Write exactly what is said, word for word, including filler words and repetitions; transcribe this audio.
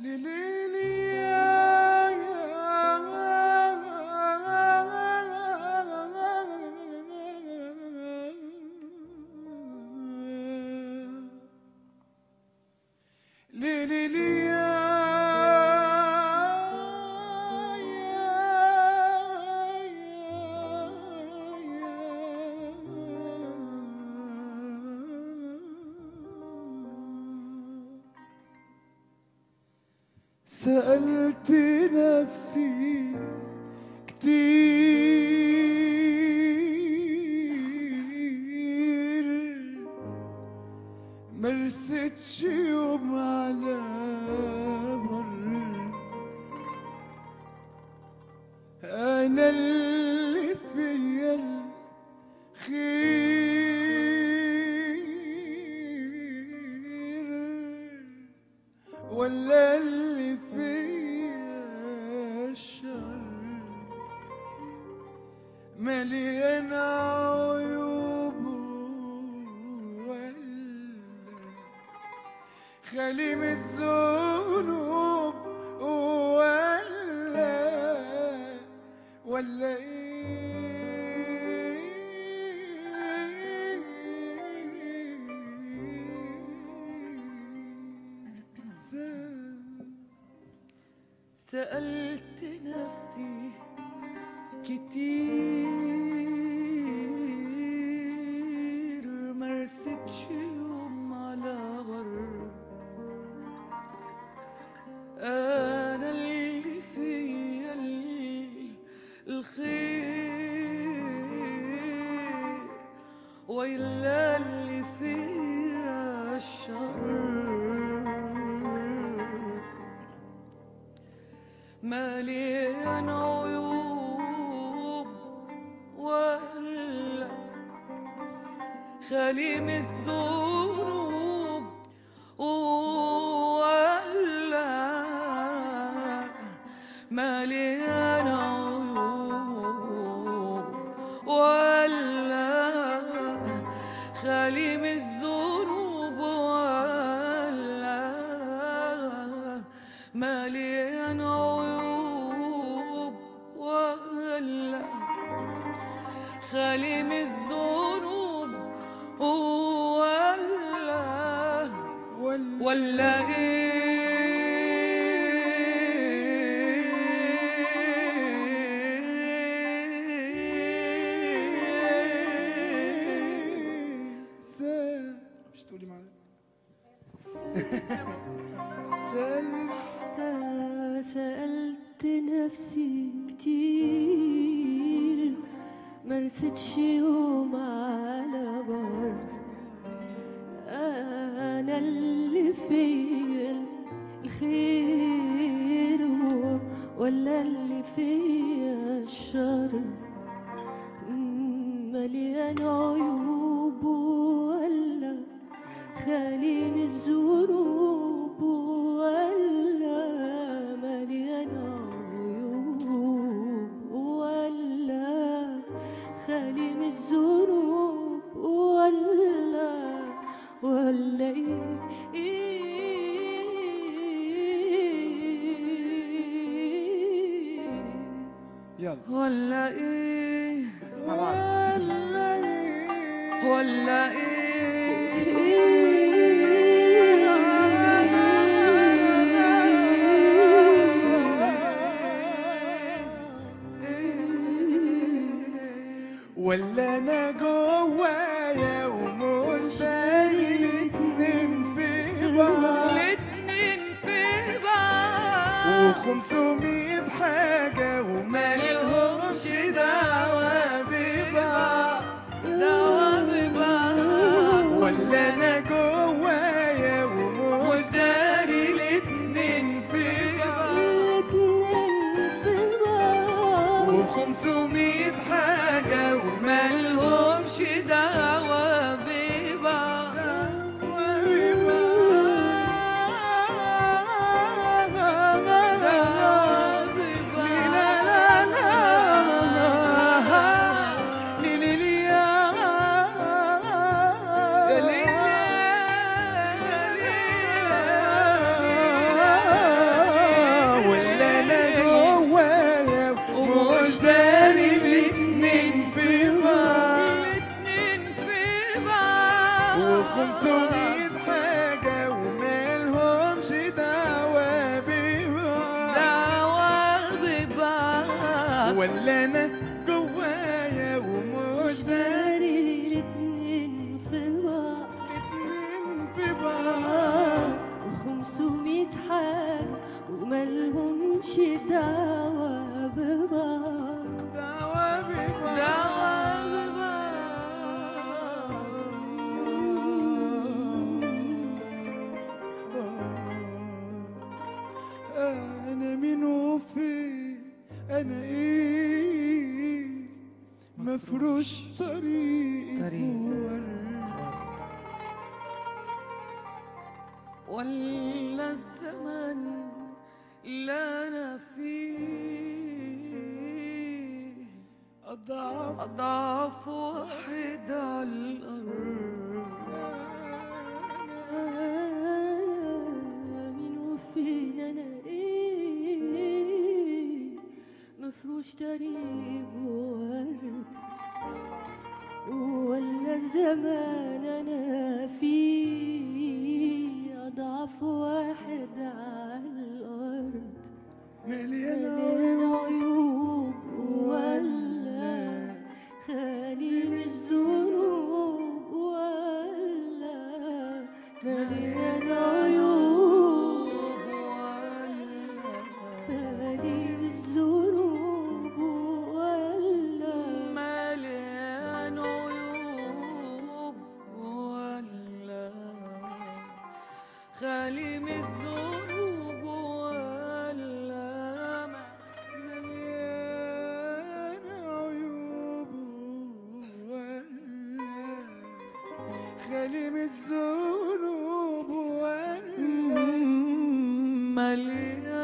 سألت نفسي كتير مرستش يوم على بر، أنا اللي فيا الخير ولا اللي فيا الشر؟ مليان عيوب ولا خالي من الذنوب ولا ولا ايه؟ سألت نفسي كتير مرستش يوم على بر، أنا اللي فيا الخير وإلا اللي فيا الشر؟ مليان عيوب ولا خالي من الذنوب ولا مليان عيوب ولا خالي من الذنوب ولا مليان عيوب ولا خالي من الذنوب ولا ولا ايه؟ مش تقولي معايا؟ سألت نفسي كتير مرستش يوم على بر، أنا اللي فيا الخير ولا اللي فيا الشر؟ مليان عيوب ولا خالي من الذنوب ولا مليان عيوب ولا خالي من الذنوب ولا ولا ايه ايه يلا ولا ايه ولا ايه ولا ايه ولا انا جوايا ومش داري الاتنين في بعض، الاتنين في بعض وخمسمية حاجة ومالهمش دعوة ببعض، دعوة ببعض. ولا انا جوايا ومش داري الاتنين في بعض، وخمسمية حاجة ومالهمش دعوة ببعض. دعوة ولا انا جوايا ومش داري؟ داري الاتنين في بعض، اتنين في بعض وخمسمية حاجة وملهمش دعوة ببعض، دعوة ببعض دعوة أنا مين وفين؟ أنا إيه؟ مفروش طريقي طريق. بورد ولا الزمن اللي أنا فيه أضعف أضعف واحد على الأرض. أنا مين وفين؟ أنا إيه؟ مفروش طريق بورد، ولا الزمان أنا فيه أضعف واحد على الأرض، مليان مليان عيوب ولا خالي من الذنوب، ولا مليان عيوب خالي من الذنوب، ولا مليان عيوب ولا خالي من الذنوب، ولا مليان عيوب ولا خالي من الذنوب ولا مليان